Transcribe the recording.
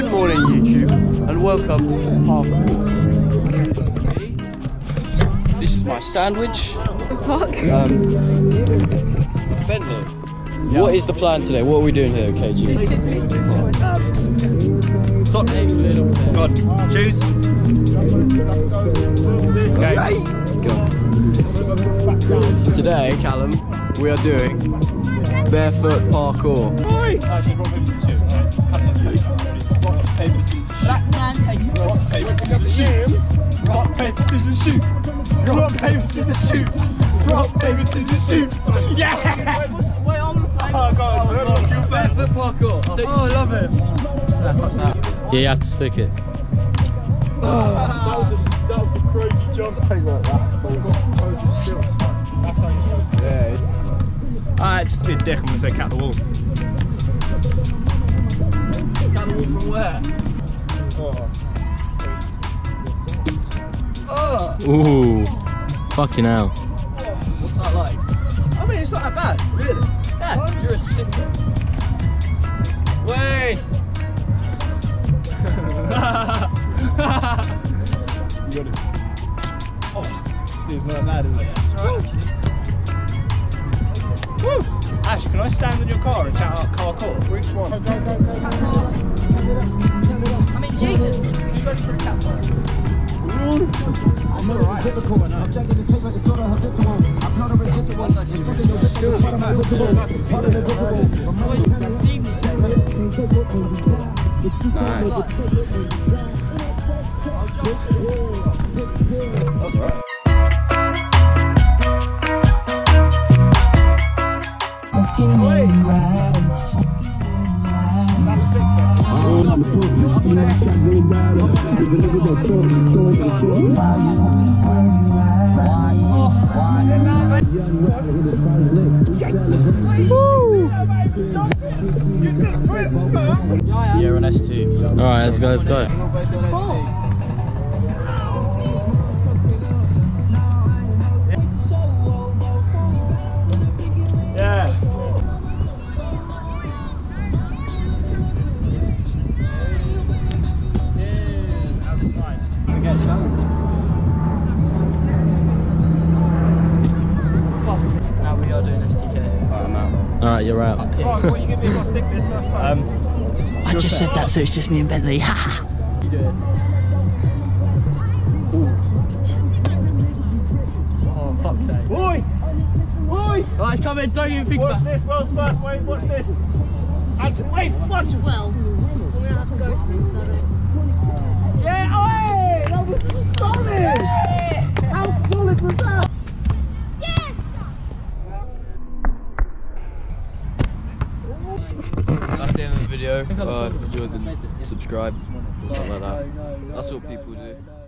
Good morning, YouTube, and welcome to Parkour. This is my sandwich. The fuck? Bentley, what is the plan today? What are we doing here, KG? Socks. God. Shoes. Okay. Go. Today, Callum, we are doing barefoot parkour. Black man taking Rock, paper, scissors, shoot. Rock, paper, scissors, shoot. Rock, paper, scissors, shoot. Rock, paper, scissors, shoot. Yeah! Wait on. Oh god, barefoot parkour. Oh, I love it. Yeah, you have to stick it. That was a crazy jump take like that. That's how you do it. Yeah. Alright, just to be a dick, I'm gonna say cat the wall. Cat the wall from where? Ooh, fucking hell. What's that like? I mean, it's not that bad, really. Yeah, you're a sick. Wait. You got it. Oh, see, it's not bad, is it? That's right. Woo! Ash, can I stand in your car and shout out car court? Which one? I mean, Jesus. Can you go for a cat fire? I'm alright. Nice. That's right. Yeah, on S2. Alright, let's go, let's go. Yeah. Now we are doing STK. Alright, I'm out. Alright, you're out. Right, what you give me my stick this first time? I just said that, so it's just me and Bentley. Haha. You do it. Oh, fuck's sake. Boy! Boy! Oh, it's coming, don't even think What's about it. this? World's first, wait, what's this? Wait, watch! Well, I'm gonna have to go soon. Yeah, oi! That was solid! How solid was that? That's the end of the video. If you enjoyed, then subscribe or something like that. That's what people do.